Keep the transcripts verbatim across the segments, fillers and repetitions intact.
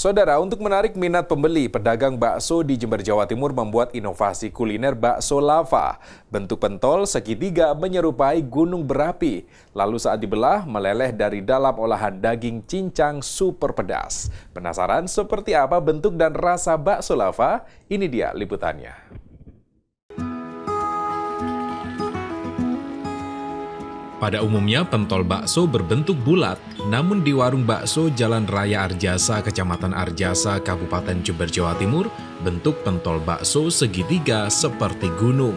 Saudara, untuk menarik minat pembeli, pedagang bakso di Jember, Jawa Timur membuat inovasi kuliner bakso lava. Bentuk pentol segitiga menyerupai gunung berapi. Lalu saat dibelah, meleleh dari dalam olahan daging cincang super pedas. Penasaran seperti apa bentuk dan rasa bakso lava? Ini dia liputannya. Pada umumnya, pentol bakso berbentuk bulat, namun di warung bakso Jalan Raya Arjasa, Kecamatan Arjasa, Kabupaten Jember, Jawa Timur, bentuk pentol bakso segitiga seperti gunung.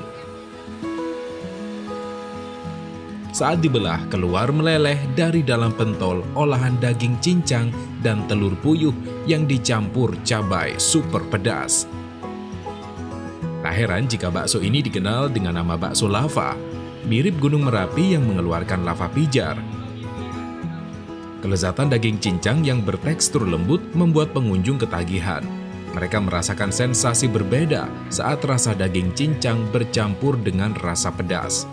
Saat dibelah, keluar meleleh dari dalam pentol olahan daging cincang dan telur puyuh yang dicampur cabai super pedas. Tak heran jika bakso ini dikenal dengan nama bakso lava, mirip gunung Merapi yang mengeluarkan lava pijar. Kelezatan daging cincang yang bertekstur lembut membuat pengunjung ketagihan. Mereka merasakan sensasi berbeda saat rasa daging cincang bercampur dengan rasa pedas.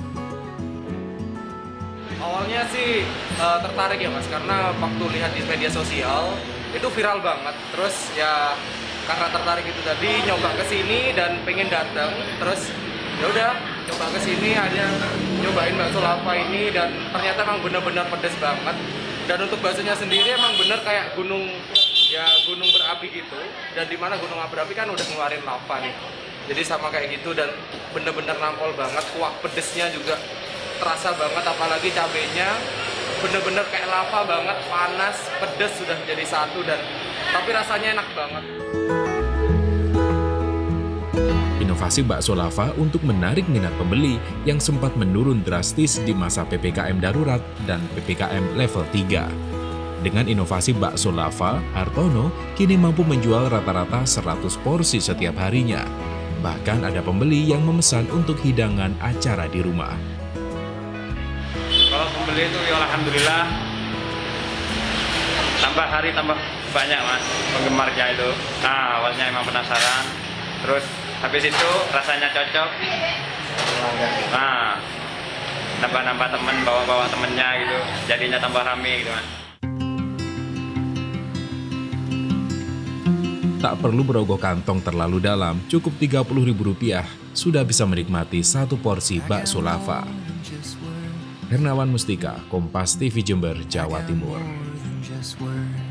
Awalnya sih uh, tertarik ya mas, karena waktu lihat di media sosial itu viral banget. Terus ya karena tertarik itu tadi nyoba ke sini dan pengen datang, terus ya udah coba ke sini hanya nyobain bakso lava ini dan ternyata emang benar-benar pedas banget. Dan untuk baksonya sendiri emang bener kayak gunung ya gunung berapi gitu. Dan dimana gunung berapi kan udah ngeluarin lava nih. Jadi sama kayak gitu dan bener-bener nampol banget. Kuah pedesnya juga terasa banget, apalagi cabenya bener-bener kayak lava banget, panas, pedes sudah jadi satu dan tapi rasanya enak banget. Inovasi bakso lava untuk menarik minat pembeli yang sempat menurun drastis di masa P P K M darurat dan P P K M level tiga. Dengan inovasi bakso lava, Hartono kini mampu menjual rata-rata seratus porsi setiap harinya. Bahkan ada pembeli yang memesan untuk hidangan acara di rumah. Kalau pembeli itu ya alhamdulillah tambah hari tambah banyak mas penggemarnya itu. Nah awalnya emang penasaran, terus habis itu rasanya cocok, nah nambah-nambah temen, bawa-bawa temennya gitu, jadinya tambah rame gitu mas. Tak perlu berogoh kantong terlalu dalam, cukup tiga puluh ribu rupiah sudah bisa menikmati satu porsi bakso lava. Hernawan Mustika, Kompas T V Jember, Jawa Timur.